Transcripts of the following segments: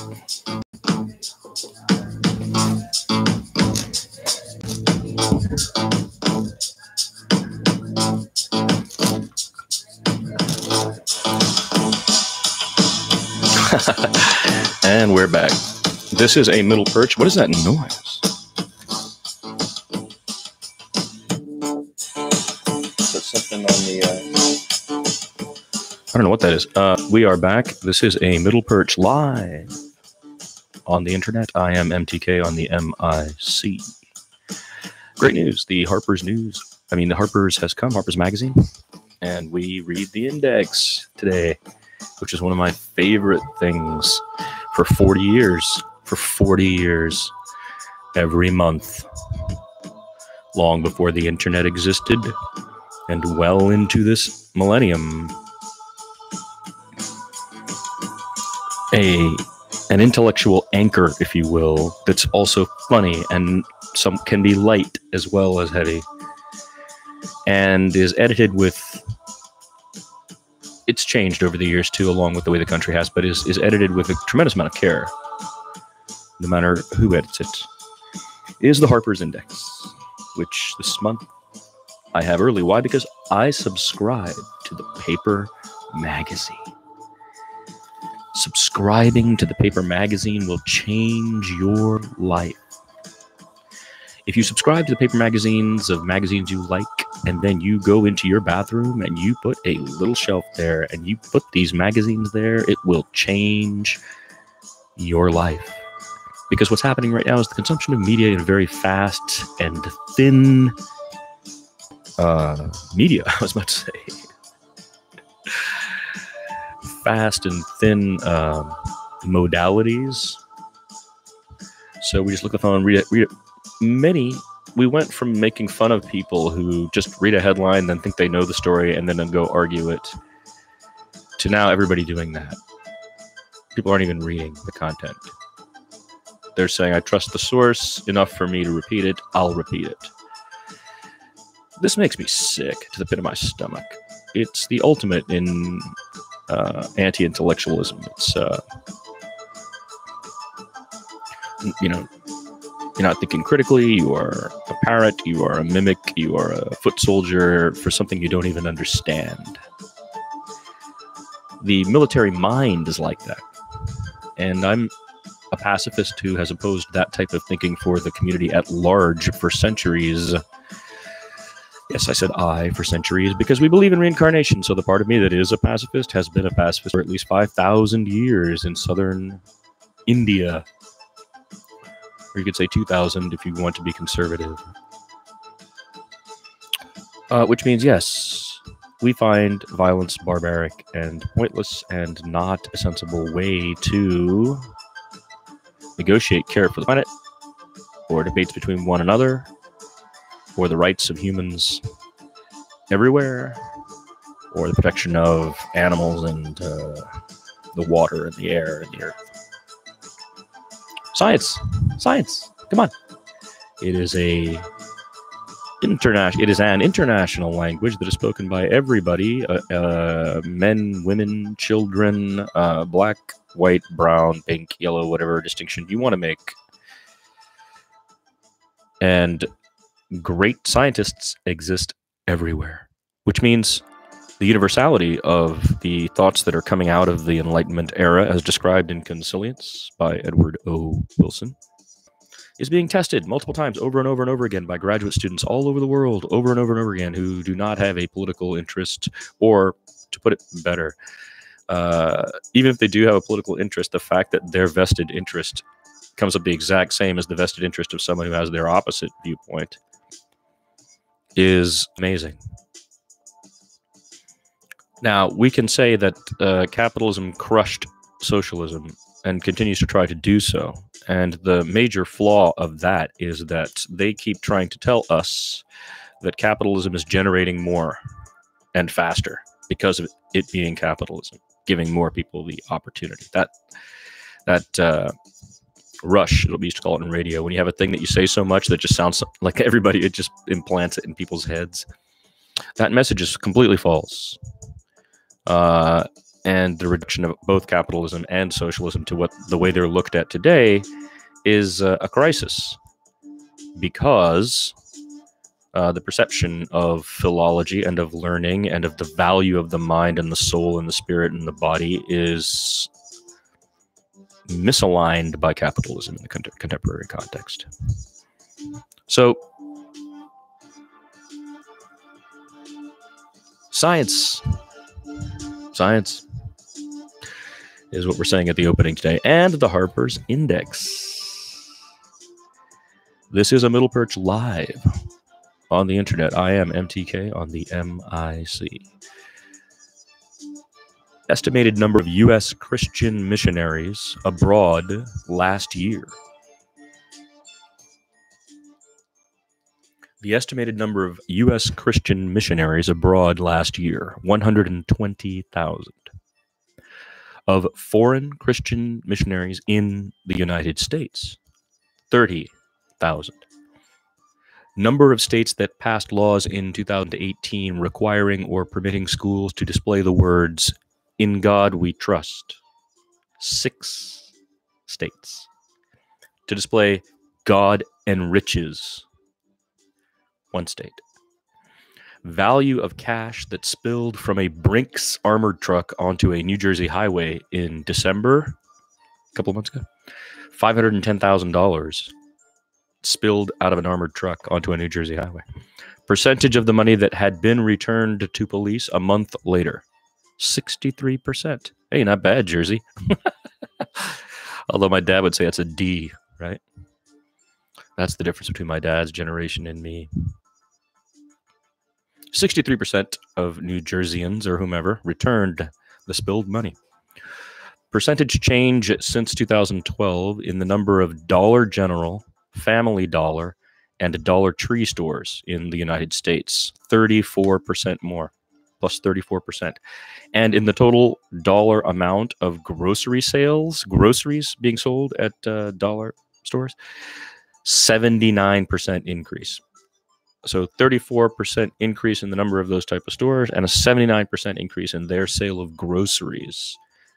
And we're back. This is a middle perch. What is that noise? That's something on the... I don't know what that is. We are back. This is a middle perch live on the internet. I am MTK on the MIC. Great news. The Harper's has come, Harper's Magazine. And we read the index today, which is one of my favorite things for 40 years. For 40 years, every month, long before the internet existed and well into this millennium, an intellectual anchor, if you will, that's also funny and some can be light as well as heavy, and is edited with... It's changed over the years too, along with the way the country has, but is edited with a tremendous amount of care, no matter who edits it. Is the Harper's Index, which this month I have early. Why? Because I subscribe to the paper magazine. Subscribing to the paper magazine will change your life. If you subscribe to the paper magazines of magazines you like, and then you go into your bathroom and you put a little shelf there and you put these magazines there, it will change your life. Because what's happening right now is the consumption of media in very fast and thin media, I was about to say. Fast and thin modalities. So we just look at the phone, read it. We went from making fun of people who just read a headline, then think they know the story, and then go argue it, to now everybody doing that. People aren't even reading the content. They're saying, I trust the source enough for me to repeat it, I'll repeat it. This makes me sick to the pit of my stomach. It's the ultimate in anti-intellectualism. It's, you're not thinking critically, you are a parrot, you are a mimic, you are a foot soldier for something you don't even understand. The military mind is like that. And I'm a pacifist who has opposed that type of thinking for the community at large for centuries. Yes, I said for centuries, because we believe in reincarnation. So the part of me that is a pacifist has been a pacifist for at least 5,000 years in southern India. Or you could say 2,000 if you want to be conservative. Which means, yes, we find violence barbaric and pointless and not a sensible way to negotiate care for the planet, or debates between one another, or the rights of humans everywhere, or the protection of animals and the water and the air and the earth. Science, come on. It is an international language that is spoken by everybody, men, women, children, black, white, brown, pink, yellow, whatever distinction you want to make. And great scientists exist everywhere, which means the universality of the thoughts that are coming out of the Enlightenment era, as described in Consilience by Edward O. Wilson, is being tested multiple times over and over and over again by graduate students all over the world, over and over and over again, who do not have a political interest, or, to put it better, even if they do have a political interest, the fact that their vested interest comes up the exact same as the vested interest of someone who has their opposite viewpoint is amazing. Now, we can say that capitalism crushed socialism and continues to try to do so. And the major flaw of that is that they keep trying to tell us that capitalism is generating more and faster because of it being capitalism, giving more people the opportunity. That rush, we used to call it in radio, when you have a thing that you say so much that just sounds like everybody, it just implants it in people's heads. That message is completely false. and the reduction of both capitalism and socialism to what the way they're looked at today is a crisis, because the perception of philology and of learning and of the value of the mind and the soul and the spirit and the body is misaligned by capitalism in the contemporary context. So, science is what we're saying at the opening today, and the Harper's Index. This is a Middle Perch live on the internet. I am MTK on the MIC. Estimated number of U.S. Christian missionaries abroad last year. The estimated number of U.S. Christian missionaries abroad last year, 120,000. Of foreign Christian missionaries in the United States, 30,000. Number of states that passed laws in 2018 requiring or permitting schools to display the words, "In God We Trust." 6 states. To display "God enriches." 1 state. Value of cash that spilled from a Brinks armored truck onto a New Jersey highway in December, a couple of months ago, $510,000 spilled out of an armored truck onto a New Jersey highway. Percentage of the money that had been returned to police a month later, 63%. Hey, not bad, Jersey. Although my dad would say that's a D, right? That's the difference between my dad's generation and me. 63% of New Jerseyans or whomever returned the spilled money. Percentage change since 2012 in the number of Dollar General, Family Dollar, and Dollar Tree stores in the United States. 34% more, plus 34%. And in the total dollar amount of groceries being sold at dollar stores, 79% increase. So 34% increase in the number of those type of stores and a 79% increase in their sale of groceries.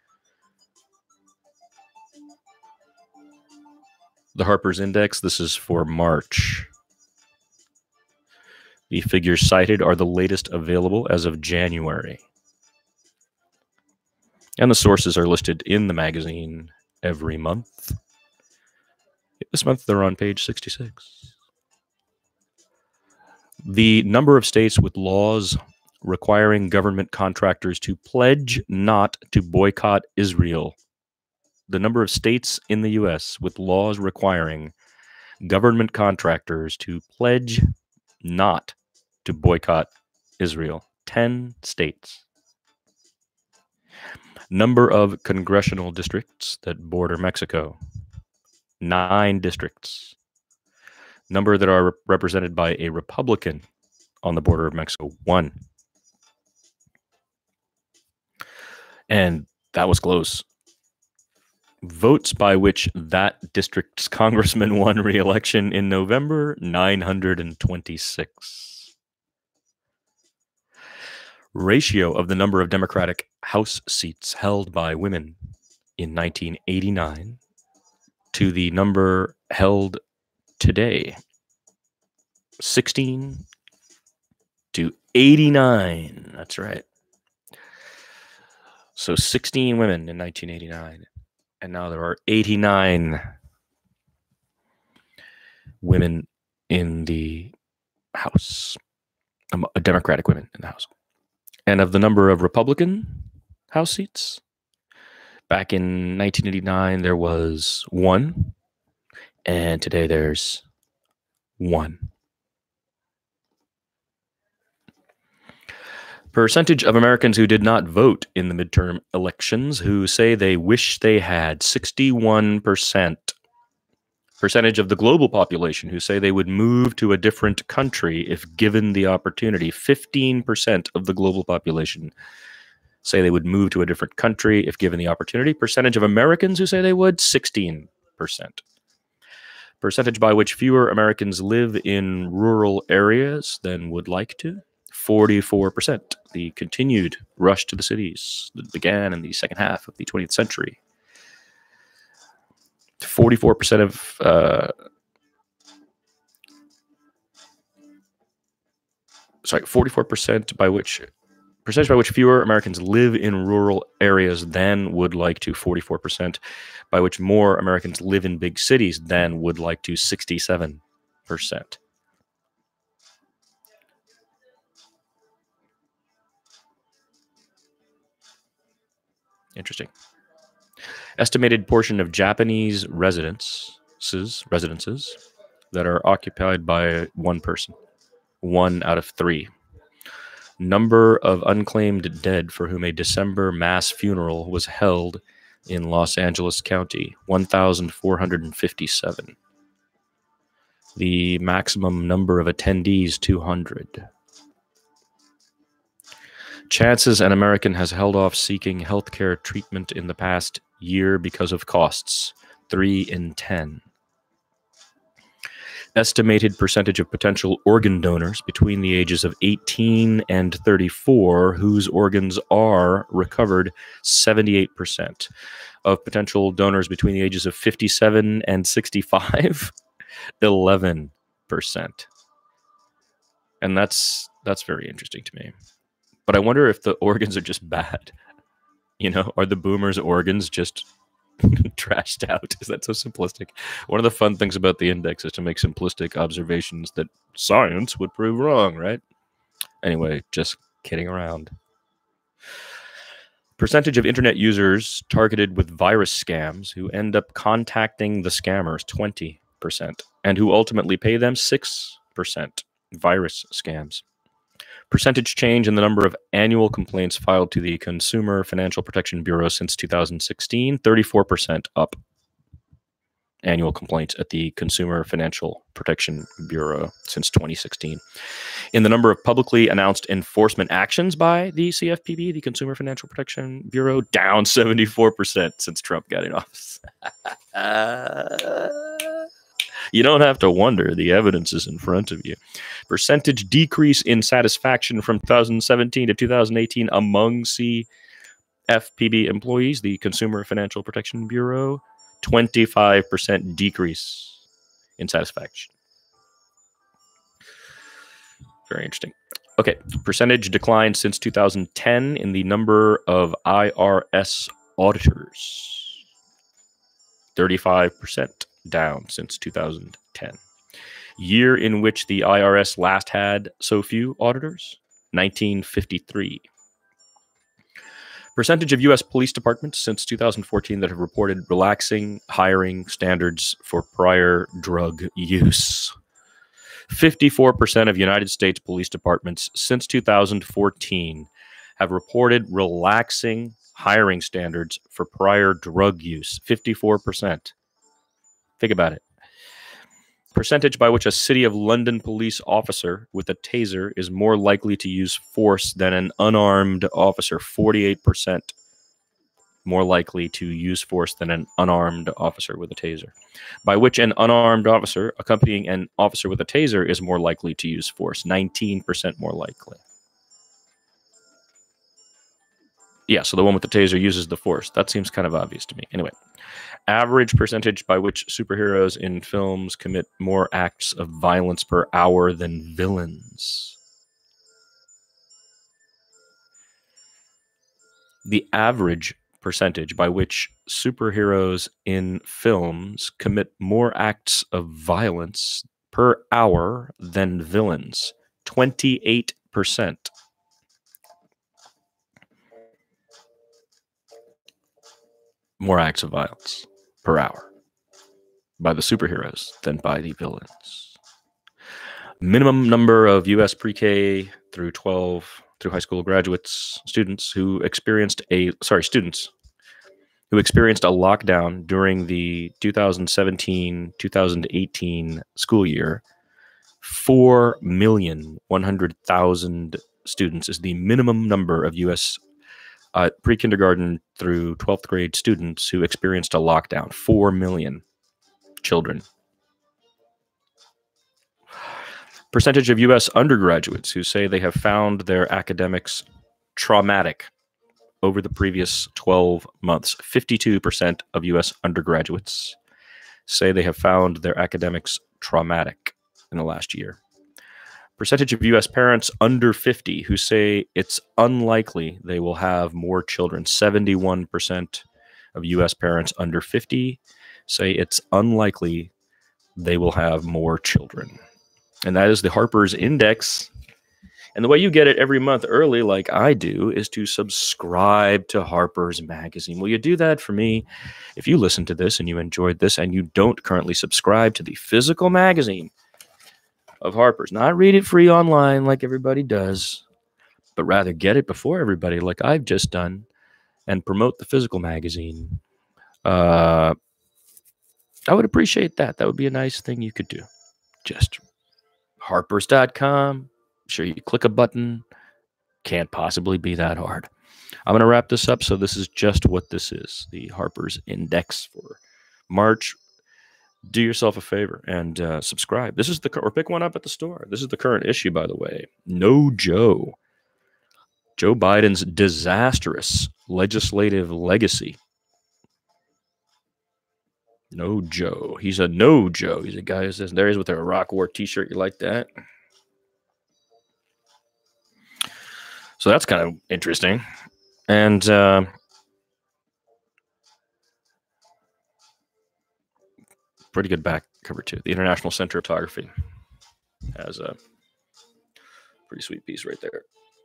The Harper's Index, this is for March. The figures cited are the latest available as of January. And the sources are listed in the magazine every month. This month they're on page 66. The number of states with laws requiring government contractors to pledge not to boycott Israel. The number of states in the U.S. with laws requiring government contractors to pledge not to boycott Israel. 10 states. Number of congressional districts that border Mexico. 9 districts. Number that are represented by a Republican on the border of Mexico. 1. And that was close. Votes by which that district's congressman won re-election in November, 926. Ratio of the number of Democratic House seats held by women in 1989 to the number held today, 16 to 89. That's right. So 16 women in 1989. And now there are 89 women in the House, Democratic women in the House. And of the number of Republican House seats, back in 1989, there was 1. And today there's 1. Percentage of Americans who did not vote in the midterm elections who say they wish they had, 61%. Percentage of the global population who say they would move to a different country if given the opportunity, 15% of the global population say they would move to a different country if given the opportunity. Percentage of Americans who say they would, 16%. Percentage by which fewer Americans live in rural areas than would like to, 44%. The continued rush to the cities that began in the second half of the 20th century. 44% of sorry, 44% by which percentage by which fewer Americans live in rural areas than would like to. 44% by which more Americans live in big cities than would like to. 67%. Interesting. Estimated portion of Japanese residences that are occupied by one person. 1 out of 3. Number of unclaimed dead for whom a December mass funeral was held in Los Angeles County. 1,457. The maximum number of attendees, 200. Chances an American has held off seeking healthcare treatment in the past year because of costs. 3 in 10. Estimated percentage of potential organ donors between the ages of 18 and 34 whose organs are recovered. 78%. Of potential donors between the ages of 57 and 65. 11%. And that's very interesting to me. But I wonder if the organs are just bad. Are the boomers' organs just trashed out? Is that so simplistic? One of the fun things about the index is to make simplistic observations that science would prove wrong, right? Anyway, just kidding around. Percentage of internet users targeted with virus scams who end up contacting the scammers, 20%, and who ultimately pay them, 6%. Virus scams. Percentage change in the number of annual complaints filed to the Consumer Financial Protection Bureau since 2016, 34% up. Annual complaints at the Consumer Financial Protection Bureau since 2016. In the number of publicly announced enforcement actions by the CFPB, the Consumer Financial Protection Bureau, down 74% since Trump got in office. You don't have to wonder. The evidence is in front of you. Percentage decrease in satisfaction from 2017 to 2018 among CFPB employees, the Consumer Financial Protection Bureau, 25% decrease in satisfaction. Very interesting. Okay, percentage decline since 2010 in the number of IRS auditors. 35% down since 2010. Year in which the IRS last had so few auditors, 1953. Percentage of U.S. police departments since 2014 that have reported relaxing hiring standards for prior drug use. 54% of United States police departments since 2014 have reported relaxing hiring standards for prior drug use. 54%. Think about it. Percentage by which a City of London police officer with a taser is more likely to use force than an unarmed officer. 48% more likely to use force than an unarmed officer with a taser. By which an unarmed officer accompanying an officer with a taser is more likely to use force. 19% more likely. Yeah, so the one with the taser uses the force. That seems kind of obvious to me. Anyway. Average percentage by which superheroes in films commit more acts of violence per hour than villains. The average percentage by which superheroes in films commit more acts of violence per hour than villains. 28%. More acts of violence per hour by the superheroes than by the villains. Minimum number of U.S. pre-K through 12 through high school students who experienced a lockdown during the 2017-2018 school year. 4,100,000 students is the minimum number of U.S. Pre-kindergarten through 12th grade students who experienced a lockdown. 4 million children. Percentage of U.S. undergraduates who say they have found their academics traumatic over the previous 12 months. 52% of U.S. undergraduates say they have found their academics traumatic in the last year. Percentage of U.S. parents under 50 who say it's unlikely they will have more children. 71% of U.S. parents under 50 say it's unlikely they will have more children. And that is the Harper's Index. And the way you get it every month early, like I do, is to subscribe to Harper's Magazine. Will you do that for me? If you listen to this and you enjoyed this and you don't currently subscribe to the physical magazine of Harper's, not read it free online like everybody does, but rather get it before everybody like I've just done and promote the physical magazine, I would appreciate that. That would be a nice thing you could do. Just harpers.com. Sure, you click a button. Can't possibly be that hard. I'm going to wrap this up. So this is just what this is, the Harper's Index for March. Do yourself a favor and subscribe. This is or pick one up at the store. This is the current issue, by the way. No Joe. Joe Biden's disastrous legislative legacy. No Joe. He's a no Joe. He's a guy who says, there he is with a Iraq War t-shirt. You like that? So that's kind of interesting. And pretty good back cover too. The International Center of Photography has a pretty sweet piece right there.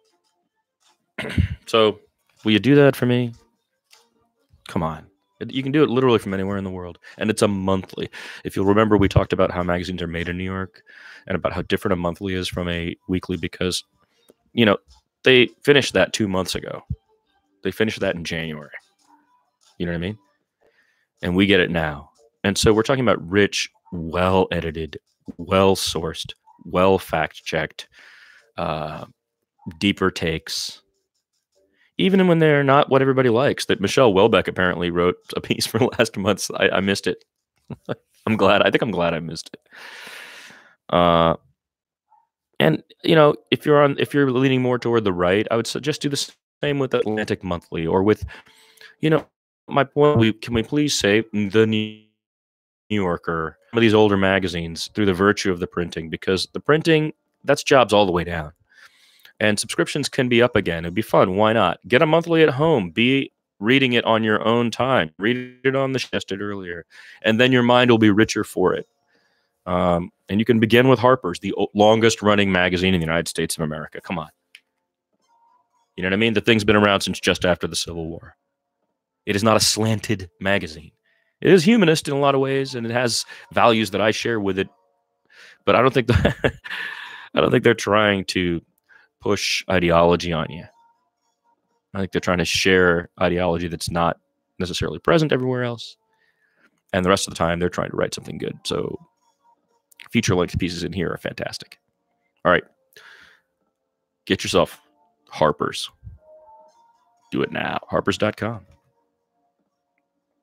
So will you do that for me? Come on. You can do it literally from anywhere in the world. And it's a monthly. If you'll remember, we talked about how magazines are made in New York and about how different a monthly is from a weekly because, you know, they finished that 2 months ago. They finished that in January. You know what I mean? And we get it now. And so we're talking about rich, well-edited, well-sourced, well-fact-checked, deeper takes. Even when they're not what everybody likes. That Michelle Welbeck apparently wrote a piece for last month. I missed it. I'm glad. I think I'm glad I missed it. And you know, if you're leaning more toward the right, I would suggest do the same with Atlantic Monthly or with, you know, my point. Can we please say the New Yorker, some of these older magazines, through the virtue of the printing, because the printing, that's jobs all the way down. And subscriptions can be up again. It'd be fun. Why not? Get a monthly at home. Be reading it on your own time. Read it on the suggested earlier. And then your mind will be richer for it. And you can begin with Harper's, the longest running magazine in the United States of America. Come on. You know what I mean? The thing's been around since just after the Civil War. It is not a slanted magazine. It is humanist in a lot of ways, and it has values that I share with it. But I don't think I don't think they're trying to push ideology on you. I think they're trying to share ideology that's not necessarily present everywhere else. And the rest of the time, they're trying to write something good. So feature-length pieces in here are fantastic. All right. Get yourself Harper's. Do it now. Harpers.com.